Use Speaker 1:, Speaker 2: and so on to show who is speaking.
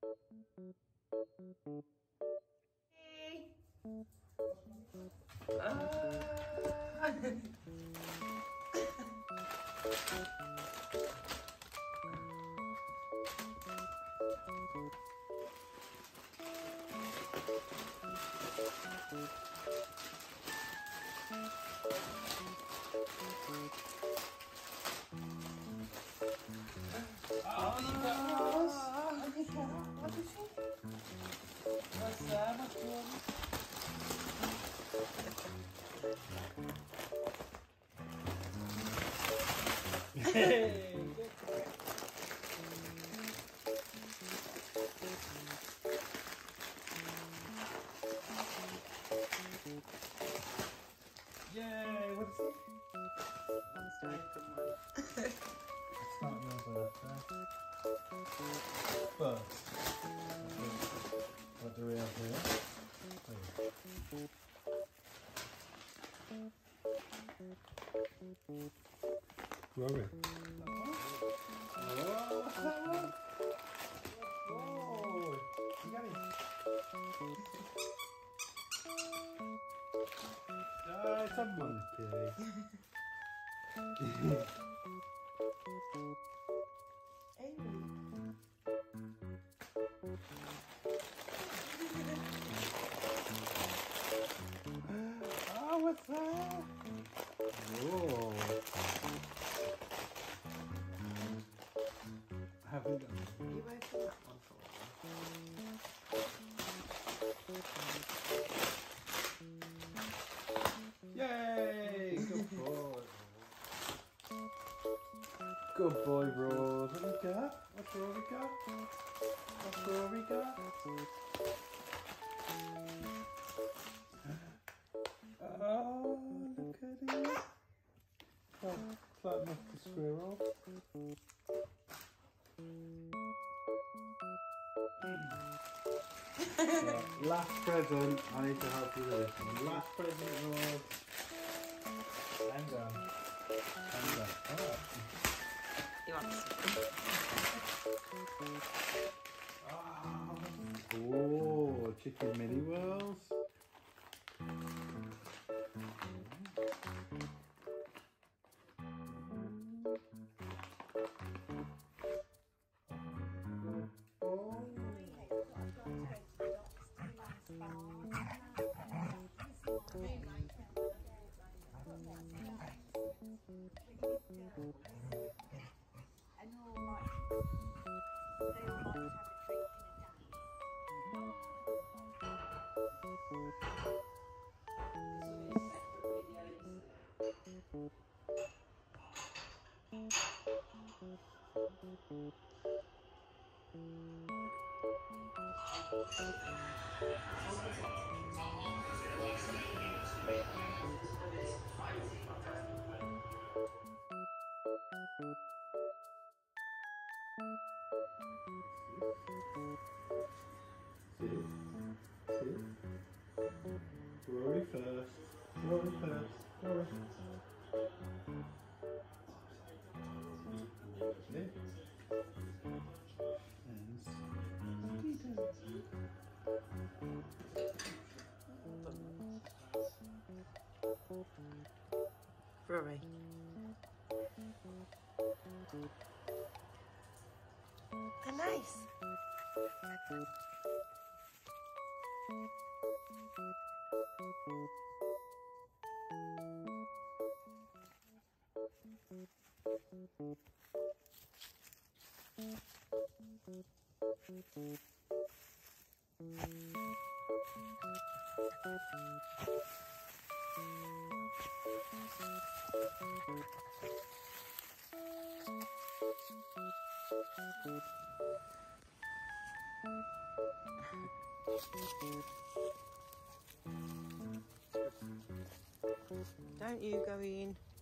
Speaker 1: Hey.
Speaker 2: Oh, you got yours. What is it? What's that? What's yours? Hey, good. Yay, what is it?
Speaker 1: I'm sorry for one.
Speaker 2: It's not your birthday. But what do we have here? Rory. Whoa! You got it. Oh, it's a monkey. Oh, what's that? Whoa. I haven't done it.
Speaker 1: You open that one for
Speaker 2: me. Yay! Good boy. Good boy, Rose. What do you got? What's Rory got? What's Rory got? Oh, look at it. Flatten off the squirrel. Right, last present. I need to help you with this one. Last present, Rose. Hang on. Hang on. Oh.
Speaker 1: You want some?
Speaker 2: Oh, chicken mini whirls. See? Rory first. Rory first. Rory. See? And
Speaker 1: Rory. They're nice. Don't you go in.